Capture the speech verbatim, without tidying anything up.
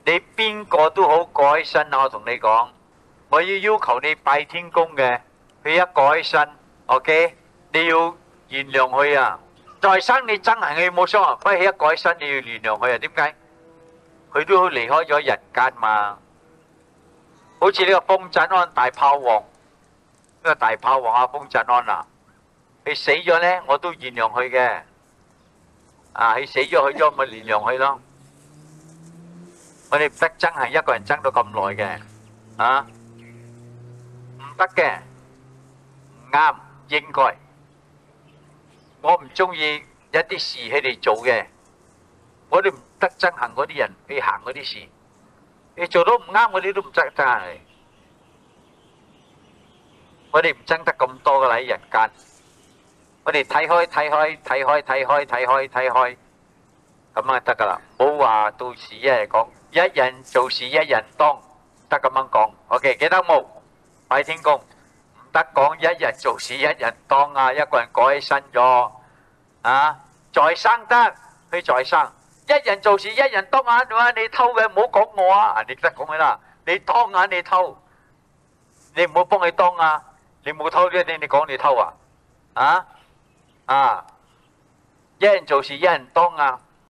你邊個都好改身啊！我同你講，我要要求你拜天公嘅，佢一改身 ，OK， 你要原諒佢啊！在生你憎恨佢冇所謂，不過佢一改身你要原諒佢啊？點解？佢都離開咗人間嘛。好似呢個風鎮安大炮王，呢個大炮王啊，風鎮安啊，佢死咗咧，我都原諒佢嘅。啊，佢死咗，佢咗咪原諒佢咯。我哋唔得憎係一個人憎到咁耐嘅，啊，唔得嘅，唔啱，應該。我唔中意一啲事佢哋做嘅，我哋唔得憎恨嗰啲人去行嗰啲事。你做到唔啱，我哋都唔憎憎恨你。我哋唔憎得咁多噶啦喺人間，我哋睇開睇開睇開睇開睇開睇開，咁啊得噶啦，唔好話到時一日講。一人做事一人當，得咁樣講。OK， 記得冇？拜天公唔得講一人做事一人當啊！一個人改起身咗啊，在生得佢在生，一人做事一人當啊！你偷嘅唔好講我啊！你得講佢啦，你當啊你偷，你唔好幫佢當啊！你冇偷呢啲，你講你偷啊？啊啊！一人做事一人當啊！